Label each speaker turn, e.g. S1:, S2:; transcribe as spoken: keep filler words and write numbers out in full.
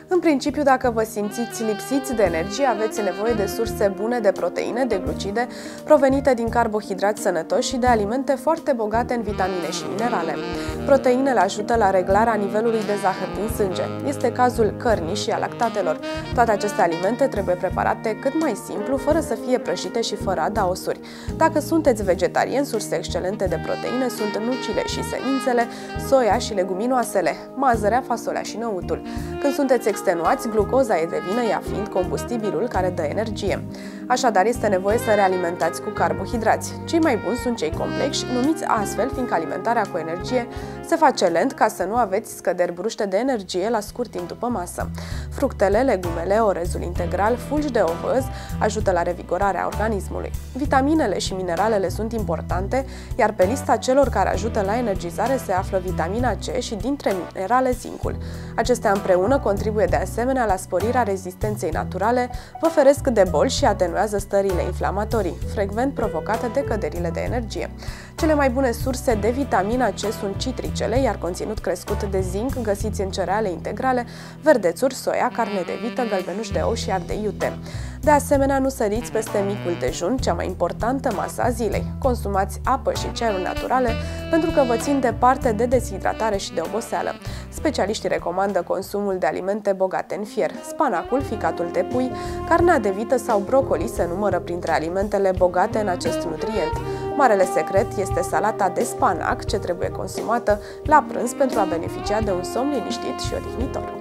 S1: În principiu, dacă vă simțiți lipsiți de energie, aveți nevoie de surse bune de proteine, de glucide, provenite din carbohidrați sănătoși și de alimente foarte bogate în vitamine și minerale. Proteinele ajută la reglarea nivelului de zahăr din sânge. Este cazul cărnii și a lactatelor. Toate aceste alimente trebuie preparate cât mai simplu, fără să fie prăjite și fără adaosuri. Dacă sunteți vegetarieni, surse excelente de proteine sunt nucile și semințele, soia și leguminoasele, mazărea, fasolea și năutul. Când sunteți extenuați, glucoza e de vină, ea fiind combustibilul care dă energie. Așadar, este nevoie să realimentați cu carbohidrați. Cei mai buni sunt cei complexi, numiți astfel, fiindcă alimentarea cu energie se face lent ca să nu aveți scăderi bruște de energie la scurt timp după masă. Fructele, legumele, orezul integral, fulgi de ovăz ajută la revigorarea organismului. Vitaminele și mineralele sunt importante, iar pe lista celor care ajută la energizare se află vitamina C și, dintre minerale, zincul. Acestea împreună contribuie de asemenea la sporirea rezistenței naturale, vă feresc de boli și atenuează stările inflamatorii, frecvent provocate de căderile de energie. Cele mai bune surse de vitamina C sunt citricele, iar conținut crescut de zinc găsiți în cereale integrale, verdețuri, soia, carne de vită, gălbenuș de ou și ardei iute. De asemenea, nu săriți peste micul dejun, cea mai importantă masă a zilei. Consumați apă și ceaiuri naturale pentru că vă țin departe de deshidratare și de oboseală. Specialiștii recomandă consumul de alimente bogate în fier. Spanacul, ficatul de pui, carnea de vită sau brocoli se numără printre alimentele bogate în acest nutrient. Marele secret este salata de spanac, ce trebuie consumată la prânz pentru a beneficia de un somn liniștit și odihnitor.